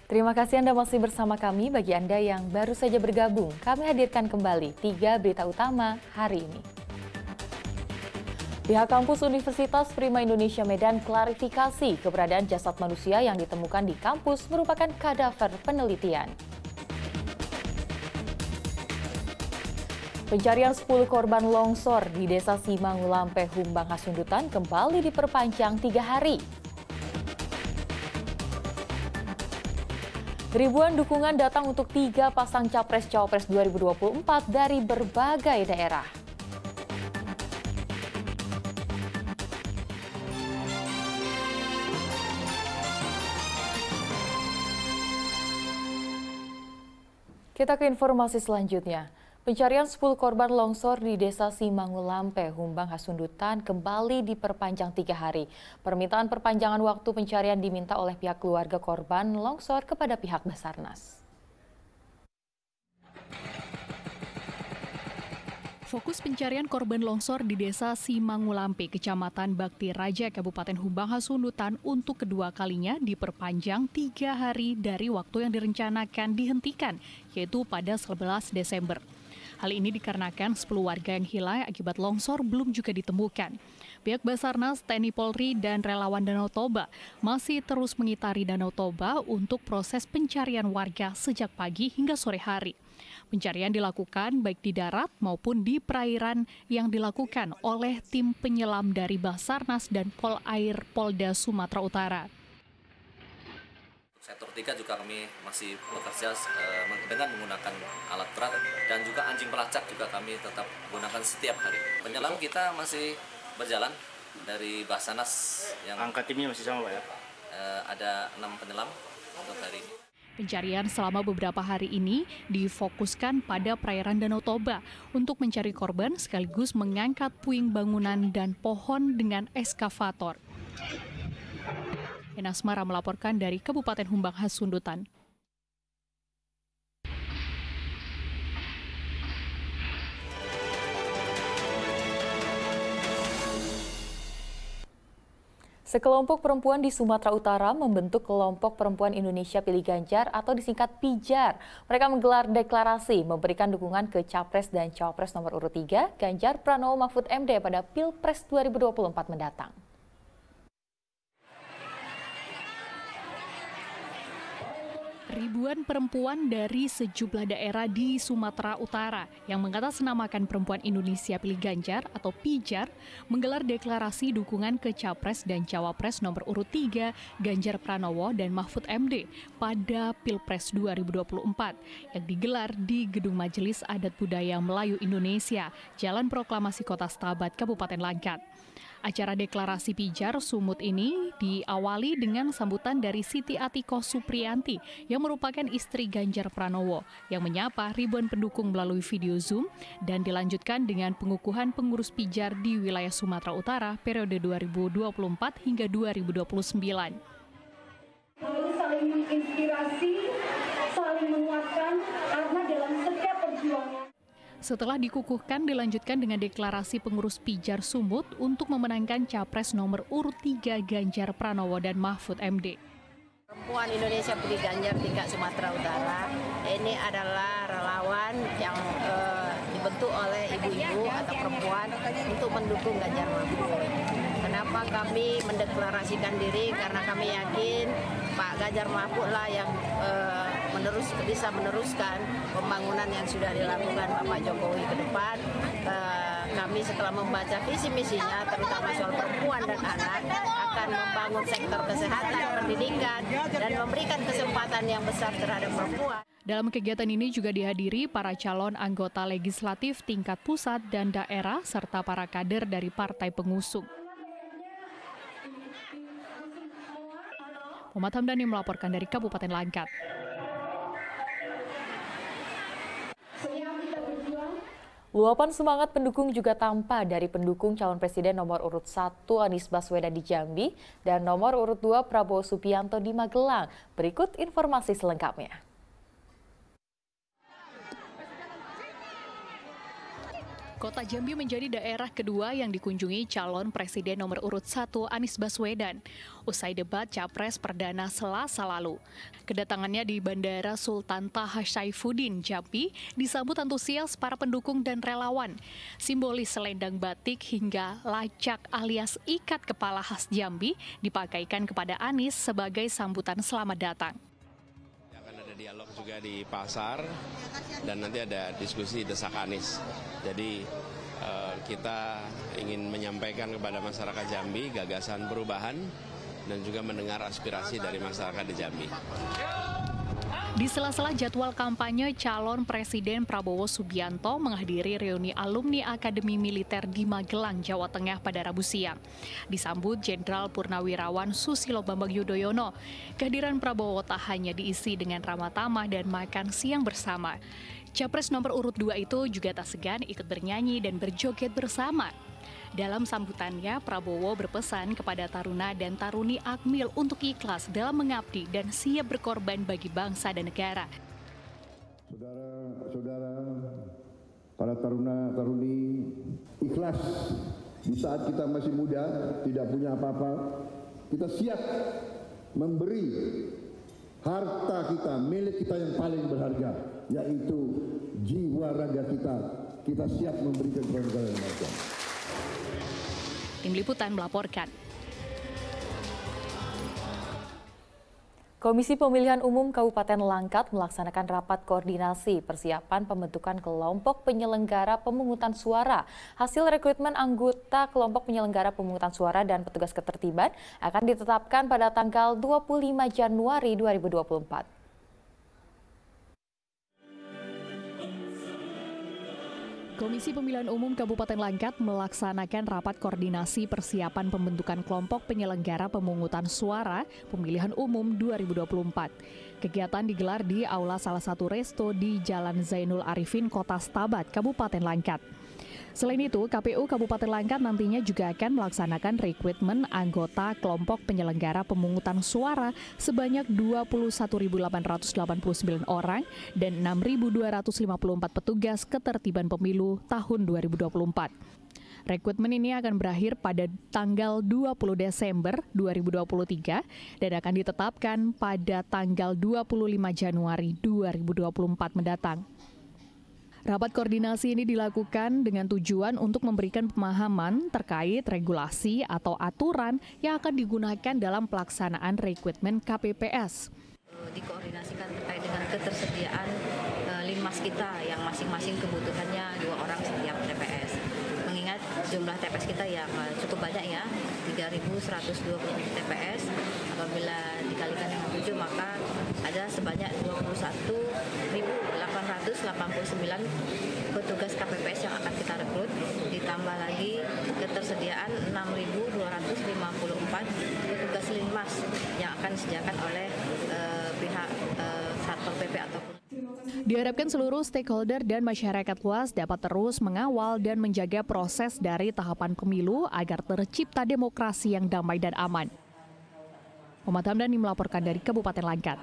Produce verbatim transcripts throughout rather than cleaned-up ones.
Terima kasih Anda masih bersama kami. Bagi Anda yang baru saja bergabung, kami hadirkan kembali tiga berita utama hari ini. Pihak kampus Universitas Prima Indonesia Medan klarifikasi keberadaan jasad manusia yang ditemukan di kampus merupakan kadaver penelitian. Pencarian sepuluh korban longsor di Desa Simangulampe, Humbang Hasundutan kembali diperpanjang tiga hari. Ribuan dukungan datang untuk tiga pasang Capres-Cawapres dua ribu dua puluh empat dari berbagai daerah. Kita ke informasi selanjutnya. Pencarian sepuluh korban longsor di Desa Simangulampe, Humbang Hasundutan kembali diperpanjang tiga hari. Permintaan perpanjangan waktu pencarian diminta oleh pihak keluarga korban longsor kepada pihak Basarnas. Fokus pencarian korban longsor di Desa Simangulampe, Kecamatan Bakti Raja, Kabupaten Humbang Hasundutan untuk kedua kalinya diperpanjang tiga hari dari waktu yang direncanakan dihentikan, yaitu pada sebelas Desember. Hal ini dikarenakan sepuluh warga yang hilang akibat longsor belum juga ditemukan. Pihak Basarnas, T N I Polri, dan relawan Danau Toba masih terus mengitari Danau Toba untuk proses pencarian warga sejak pagi hingga sore hari. Pencarian dilakukan baik di darat maupun di perairan yang dilakukan oleh tim penyelam dari Basarnas dan Polair Polda Sumatera Utara. Sektor tiga juga kami masih bekerja uh, dengan menggunakan alat berat dan juga anjing pelacak juga kami tetap gunakan setiap hari. Penyelam kita masih berjalan dari Basarnas yang angka timnya masih sama Pak ya? Uh, ada enam penyelam untuk hari ini. Pencarian selama beberapa hari ini difokuskan pada perairan Danau Toba untuk mencari korban sekaligus mengangkat puing bangunan dan pohon dengan eskavator. Enasmara melaporkan dari Kabupaten Humbang Hasundutan. Sekelompok perempuan di Sumatera Utara membentuk Kelompok Perempuan Indonesia Pilih Ganjar atau disingkat PIJAR. Mereka menggelar deklarasi memberikan dukungan ke Capres dan Cawapres nomor urut tiga, Ganjar Pranowo Mahfud M D pada Pilpres dua ribu dua puluh empat mendatang. Ribuan perempuan dari sejumlah daerah di Sumatera Utara yang mengatasnamakan Perempuan Indonesia Pilih Ganjar atau PIJAR menggelar deklarasi dukungan ke Capres dan Cawapres nomor urut tiga Ganjar Pranowo dan Mahfud M D pada Pilpres dua ribu dua puluh empat yang digelar di Gedung Majelis Adat Budaya Melayu Indonesia, Jalan Proklamasi Kota Stabat, Kabupaten Langkat. Acara deklarasi PIJAR Sumut ini diawali dengan sambutan dari Siti Atikoh Supriyanti yang merupakan istri Ganjar Pranowo yang menyapa ribuan pendukung melalui video Zoom dan dilanjutkan dengan pengukuhan pengurus PIJAR di wilayah Sumatera Utara periode dua ribu dua puluh empat hingga dua ribu dua puluh sembilan. Lalu saling menginspirasi, saling menguatkan karena dalam setiap perjuangan. Setelah dikukuhkan, dilanjutkan dengan deklarasi pengurus PIJAR Sumut untuk memenangkan Capres nomor urut tiga Ganjar Pranowo dan Mahfud M D. Perempuan Indonesia Pilih Ganjar tingkat Sumatera Utara ini adalah relawan yang eh, dibentuk oleh ibu-ibu atau perempuan untuk mendukung Ganjar Mahfud. Kenapa kami mendeklarasikan diri? Karena kami yakin Pak Ganjar Mahfud lah yang eh, menerus bisa meneruskan pembangunan yang sudah dilakukan Bapak Jokowi ke depan. Eh, kami setelah membaca visi misinya, terutama soal perempuan dan anak, akan membangun sektor kesehatan, pendidikan, dan memberikan kesempatan yang besar terhadap perempuan. Dalam kegiatan ini juga dihadiri para calon anggota legislatif tingkat pusat dan daerah serta para kader dari partai pengusung. Muhammad Hamdani melaporkan dari Kabupaten Langkat. Luapan semangat pendukung juga tampak dari pendukung calon presiden nomor urut satu Anies Baswedan di Jambi dan nomor urut dua Prabowo Subianto di Magelang. Berikut informasi selengkapnya. Kota Jambi menjadi daerah kedua yang dikunjungi calon presiden nomor urut satu Anies Baswedan. Usai debat Capres Perdana Selasa lalu. Kedatangannya di Bandara Sultan Taha Saifuddin, Jambi, disambut antusias para pendukung dan relawan. Simbolis selendang batik hingga lacak alias ikat kepala khas Jambi dipakaikan kepada Anies sebagai sambutan selamat datang. Dialog juga di pasar dan nanti ada diskusi desak Anies. Jadi eh, kita ingin menyampaikan kepada masyarakat Jambi gagasan perubahan dan juga mendengar aspirasi dari masyarakat di Jambi. Di sela-sela jadwal kampanye, calon Presiden Prabowo Subianto menghadiri reuni alumni Akademi Militer di Magelang, Jawa Tengah pada Rabu siang. Disambut Jenderal Purnawirawan Susilo Bambang Yudhoyono. Kehadiran Prabowo tak hanya diisi dengan ramah tamah dan makan siang bersama. Capres nomor urut dua itu juga tak segan ikut bernyanyi dan berjoget bersama. Dalam sambutannya, Prabowo berpesan kepada taruna dan taruni Akmil untuk ikhlas dalam mengabdi dan siap berkorban bagi bangsa dan negara. Saudara-saudara, para taruna-taruni, ikhlas di saat kita masih muda, tidak punya apa-apa, kita siap memberi harta kita, milik kita yang paling berharga, yaitu jiwa raga kita. Kita siap memberikan kepada negara dan bangsa. Tim Liputan melaporkan. Komisi Pemilihan Umum Kabupaten Langkat melaksanakan rapat koordinasi persiapan pembentukan kelompok penyelenggara pemungutan suara. Hasil rekrutmen anggota kelompok penyelenggara pemungutan suara dan petugas ketertiban akan ditetapkan pada tanggal dua puluh lima Januari dua ribu dua puluh empat. Komisi Pemilihan Umum Kabupaten Langkat melaksanakan rapat koordinasi persiapan pembentukan kelompok penyelenggara pemungutan suara pemilihan umum dua ribu dua puluh empat. Kegiatan digelar di aula salah satu resto di Jalan Zainul Arifin, Kota Stabat, Kabupaten Langkat. Selain itu, K P U Kabupaten Langkat nantinya juga akan melaksanakan rekrutmen anggota kelompok penyelenggara pemungutan suara sebanyak dua puluh satu ribu delapan ratus delapan puluh sembilan orang dan enam ribu dua ratus lima puluh empat petugas ketertiban pemilu tahun dua ribu dua puluh empat. Rekrutmen ini akan berakhir pada tanggal dua puluh Desember dua ribu dua puluh tiga dan akan ditetapkan pada tanggal dua puluh lima Januari dua ribu dua puluh empat mendatang. Rapat koordinasi ini dilakukan dengan tujuan untuk memberikan pemahaman terkait regulasi atau aturan yang akan digunakan dalam pelaksanaan rekrutmen K P P S. Dikoordinasikan terkait dengan ketersediaan uh, linmas kita yang masing-masing kebutuhannya dua orang setiap T P S. Mengingat jumlah T P S kita yang uh, cukup banyak ya, tiga ribu seratus dua puluh T P S. Apabila dikalikan dengan tujuh maka ada sebanyak dua puluh satu ribu delapan ratus delapan puluh sembilan petugas K P P S yang akan kita rekrut, ditambah lagi ketersediaan enam ribu dua ratus lima puluh empat petugas linmas yang akan disediakan oleh uh, pihak uh, Satpol P P ataupun. Diharapkan seluruh stakeholder dan masyarakat luas dapat terus mengawal dan menjaga proses dari tahapan pemilu agar tercipta demokrasi yang damai dan aman. Muhammad Hamdani melaporkan dari Kabupaten Langkat.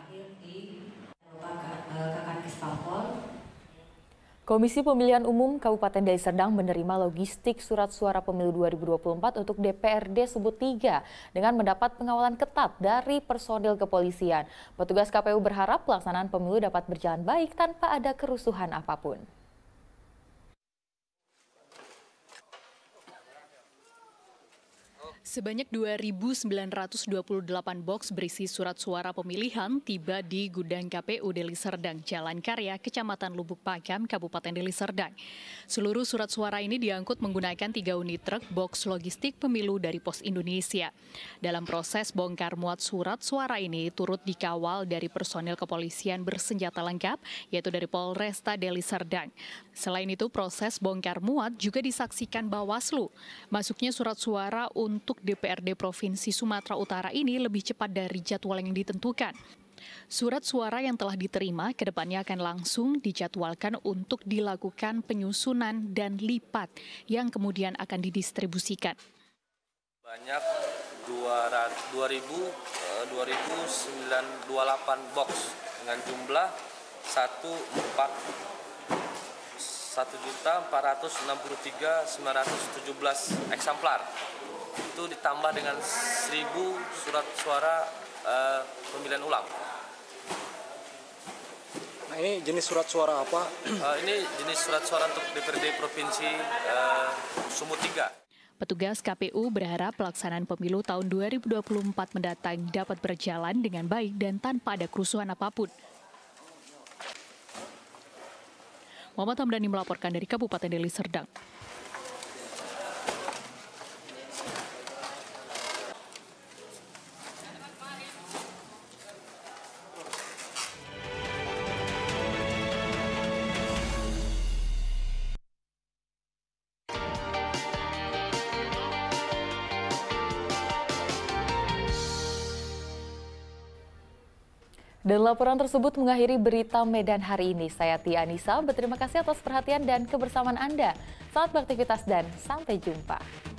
Komisi Pemilihan Umum Kabupaten Deli Serdang menerima logistik surat suara pemilu dua ribu dua puluh empat untuk D P R D Sumut tiga dengan mendapat pengawalan ketat dari personil kepolisian. Petugas K P U berharap pelaksanaan pemilu dapat berjalan baik tanpa ada kerusuhan apapun. Sebanyak dua ribu sembilan ratus dua puluh delapan box berisi surat suara pemilihan tiba di gudang K P U Deli Serdang, Jalan Karya, Kecamatan Lubuk Pakam, Kabupaten Deli Serdang. Seluruh surat suara ini diangkut menggunakan tiga unit truk box logistik pemilu dari Pos Indonesia. Dalam proses bongkar muat surat suara ini turut dikawal dari personil kepolisian bersenjata lengkap, yaitu dari Polresta Deli Serdang. Selain itu, proses bongkar muat juga disaksikan Bawaslu. Masuknya surat suara untuk D P R D Provinsi Sumatera Utara ini lebih cepat dari jadwal yang ditentukan. Surat suara yang telah diterima kedepannya akan langsung dijadwalkan untuk dilakukan penyusunan dan lipat yang kemudian akan didistribusikan. Banyak dua ribu sembilan ratus dua puluh delapan box dengan jumlah satu empat satu juta empat ratus enam puluh tiga ribu sembilan ratus tujuh belas eksemplar. Itu ditambah dengan seribu surat suara uh, pemilihan ulang. Nah, ini jenis surat suara apa? Uh, ini jenis surat suara untuk D P R D Provinsi uh, Sumut tiga. Petugas K P U berharap pelaksanaan pemilu tahun dua ribu dua puluh empat mendatang dapat berjalan dengan baik dan tanpa ada kerusuhan apapun. Muhammad Hamdani melaporkan dari Kabupaten Deli Serdang. Dan laporan tersebut mengakhiri berita Medan hari ini. Saya Tia Anissa, berterima kasih atas perhatian dan kebersamaan Anda. Selamat beraktivitas dan sampai jumpa.